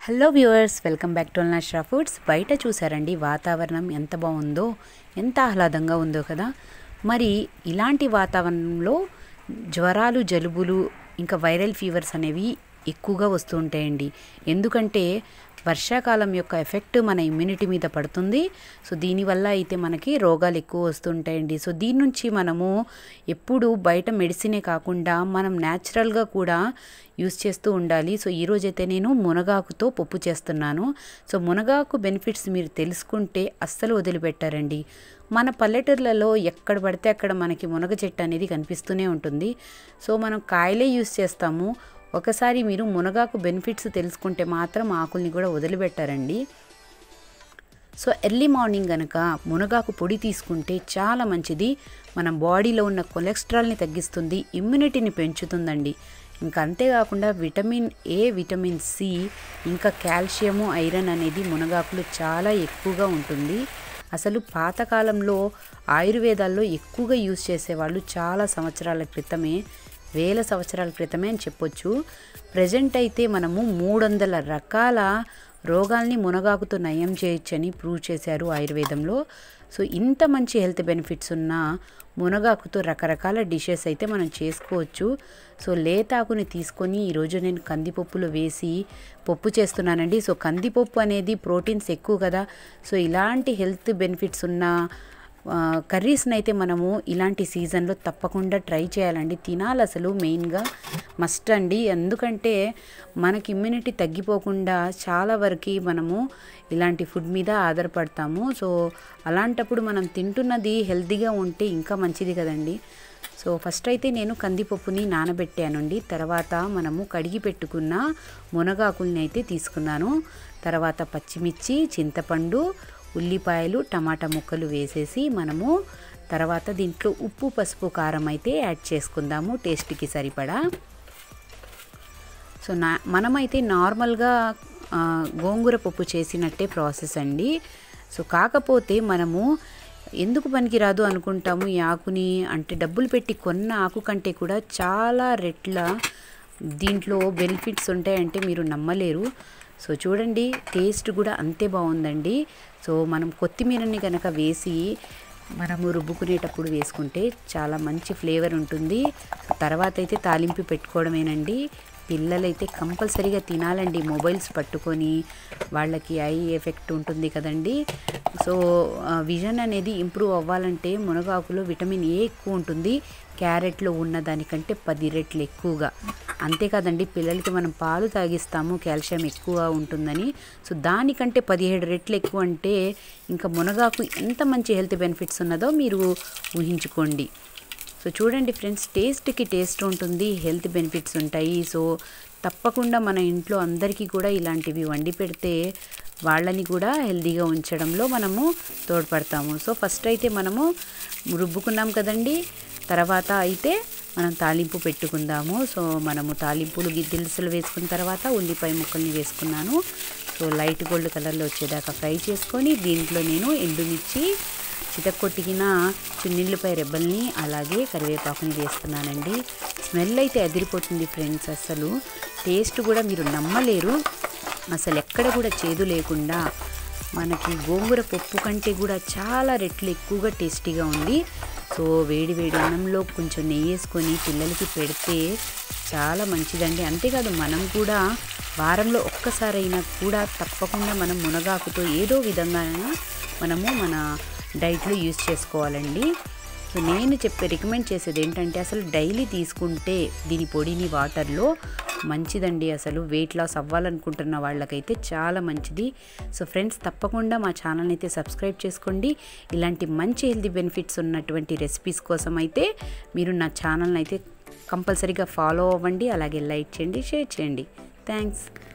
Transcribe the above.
Hello viewers, welcome back to అల్నాష్రా foods. బయట చూసారండి వాతావరణం ఎంత బాగుందో, ఎంత ఆహ్లాదంగా ఉందో కదా. మరి ఇలాంటి వాతావరణంలో జ్వరాలు, జలుబులు, ఇంకా వైరల్ ఫీవర్స్ అనేవి ఎక్కువగా వస్తూ ఉంటాయండి. ఎందుకంటే వర్షాకాలం యొక్క ఎఫెక్ట్ మన ఇమ్యూనిటీ మీద పడుతుంది. సో దీనివల్ల అయితే మనకి రోగాలు ఎక్కువ వస్తుంటాయండి. సో దీని నుంచి మనము ఎప్పుడు బయట మెడిసినే కాకుండా మనం న్యాచురల్గా కూడా యూస్ చేస్తూ ఉండాలి. సో ఈరోజైతే నేను మునగాకుతో పప్పు చేస్తున్నాను. సో మునగాకు బెనిఫిట్స్ మీరు తెలుసుకుంటే అస్సలు వదిలిపెట్టారండి. మన పల్లెటూర్లలో ఎక్కడ పడితే అక్కడ మనకి మునగ చెట్టు అనేది కనిపిస్తూనే ఉంటుంది. సో మనం కాయలే యూస్ చేస్తాము. ఒకసారి మీరు మునగాకు బెనిఫిట్స్ తెలుసుకుంటే మాత్రం ఆకుల్ని కూడా వదిలిపెట్టారండి. సో ఎర్లీ మార్నింగ్ కనుక మునగాకు పొడి తీసుకుంటే చాలా మంచిది. మన బాడీలో ఉన్న కొలెస్ట్రాల్ని తగ్గిస్తుంది, ఇమ్యూనిటీని పెంచుతుందండి. ఇంకా అంతేకాకుండా విటమిన్ ఏ, విటమిన్ సి, ఇంకా కాల్షియము, ఐరన్ అనేది మునగాకులు చాలా ఎక్కువగా ఉంటుంది. అసలు పాతకాలంలో ఆయుర్వేదాల్లో ఎక్కువగా యూజ్ చేసేవాళ్ళు చాలా సంవత్సరాల క్రితమే, వేల సంవత్సరాల క్రితమే అని చెప్పొచ్చు. ప్రజెంట్ అయితే మనము 300 రకాల రోగాల్ని మునగాకుతో నయం చేయొచ్చని ప్రూవ్ చేశారు ఆయుర్వేదంలో. సో ఇంత మంచి హెల్త్ బెనిఫిట్స్ ఉన్న మునగాకుతో రకరకాల డిషెస్ అయితే మనం చేసుకోవచ్చు. సో లేతాకుని తీసుకొని ఈరోజు నేను కందిపప్పులో వేసి పప్పు చేస్తున్నానండి. సో కందిపప్పు అనేది ప్రోటీన్స్ ఎక్కువ కదా. సో ఇలాంటి హెల్త్ బెనిఫిట్స్ ఉన్న కర్రీస్ని అయితే మనము ఇలాంటి సీజన్లో తప్పకుండా ట్రై చేయాలండి. తినాలి, అసలు మెయిన్గా మస్ట్ అండి. ఎందుకంటే మనకి ఇమ్యూనిటీ తగ్గిపోకుండా చాలా వరకు మనము ఇలాంటి ఫుడ్ మీద ఆధారపడతాము. సో అలాంటప్పుడు మనం తింటున్నది హెల్తీగా ఉంటే ఇంకా మంచిది కదండి. సో ఫస్ట్ అయితే నేను కందిపప్పుని నానబెట్టానండి. తర్వాత మనము కడిగి పెట్టుకున్న మునగాకుల్ని అయితే తీసుకున్నాను. తర్వాత పచ్చిమిర్చి, చింతపండు, ఉల్లిపాయలు, టమాటా ముక్కలు వేసేసి మనము తర్వాత దీంట్లో ఉప్పు, పసుపు, కారం అయితే యాడ్ చేసుకుందాము టేస్ట్కి సరిపడా. సో మనమైతే నార్మల్గా గోంగూర పప్పు చేసినట్టే ప్రాసెస్ అండి. సో కాకపోతే మనము ఎందుకు పనికిరాదు అనుకుంటాము ఈ ఆకుని, అంటే డబ్బులు పెట్టి కొన్న ఆకు కంటే కూడా చాలా రెట్ల దీంట్లో బెనిఫిట్స్ ఉంటాయంటే మీరు నమ్మలేరు. సో చూడండి, టేస్ట్ కూడా అంతే బాగుందండి. సో మనం కొత్తిమీరని కనుక వేసి మనము రుబ్బుకునేటప్పుడు వేసుకుంటే చాలా మంచి ఫ్లేవర్ ఉంటుంది. తర్వాత అయితే తాలింపు పెట్టుకోవడమేనండి. పిల్లలైతే కంపల్సరీగా తినాలండి. మొబైల్స్ పట్టుకొని వాళ్ళకి ఐ ఎఫెక్ట్ ఉంటుంది కదండి. సో విజన్ అనేది ఇంప్రూవ్ అవ్వాలంటే మునగాకులో విటమిన్ ఏ ఎక్కువ ఉంటుంది, క్యారెట్లో ఉన్న దానికంటే 10 రెట్లు ఎక్కువగా. అంతేకాదండి, పిల్లలకి మనం పాలు తాగిస్తాము కాల్షియం ఎక్కువ ఉంటుందని. సో దానికంటే 17 రెట్లు ఎక్కువ అంటే ఇంకా మునగాకు ఎంత మంచి హెల్త్ బెనిఫిట్స్ ఉన్నదో మీరు ఊహించుకోండి. సో చూడండి ఫ్రెండ్స్, టేస్ట్కి టేస్ట్ ఉంటుంది, హెల్త్ బెనిఫిట్స్ ఉంటాయి. సో తప్పకుండా మన ఇంట్లో అందరికీ కూడా ఇలాంటివి వండి పెడితే వాళ్ళని కూడా హెల్తీగా ఉంచడంలో మనము తోడ్పడతాము. సో ఫస్ట్ అయితే మనము రుబ్బుకున్నాం కదండి, తర్వాత అయితే మనం తాలింపు పెట్టుకుందాము. సో మనము తాలింపులు దినుసులు వేసుకున్న తర్వాత ఉల్లిపాయ ముక్కల్ని వేసుకున్నాను. సో లైట్ గోల్డ్ కలర్లో వచ్చేదాకా ఫ్రై చేసుకొని దీంట్లో నేను ఎండుమిర్చి, చితక్కొట్టిన చున్నిళ్ళపై రెబ్బల్ని, అలాగే కరివేపాకుని వేస్తున్నానండి. స్మెల్ అయితే అదిరిపోతుంది ఫ్రెండ్స్. అసలు టేస్ట్ కూడా మీరు నమ్మలేరు. అసలు ఎక్కడ కూడా చేదు లేకుండా మనకి గోంగూర పప్పు కంటే కూడా చాలా రెట్లు ఎక్కువగా టేస్టీగా ఉంది. సో వేడి వేడి అన్నంలో కొంచెం నెయ్యి వేసుకొని పిల్లలకి పెడితే చాలా మంచిదండి. అంతేకాదు మనం కూడా వారంలో ఒక్కసారైనా కూడా తప్పకుండా మనం మునగాకుతో ఏదో విధంగా మనము మన డైట్లో యూజ్ చేసుకోవాలండి. సో నేను రికమెండ్ చేసేది ఏంటంటే అసలు డైలీ తీసుకుంటే దీని పొడిని వాటర్లో మంచిదండి. అసలు వెయిట్ లాస్ అవ్వాలనుకుంటున్న వాళ్ళకైతే చాలా మంచిది. సో ఫ్రెండ్స్, తప్పకుండా మా ఛానల్ని అయితే సబ్స్క్రైబ్ చేసుకోండి. ఇలాంటి మంచి హెల్తీ బెనిఫిట్స్ ఉన్నటువంటి రెసిపీస్ కోసం అయితే మీరు నా ఛానల్ని అయితే కంపల్సరీగా ఫాలో అవ్వండి. అలాగే లైక్ చేయండి, షేర్ చేయండి. థ్యాంక్స్.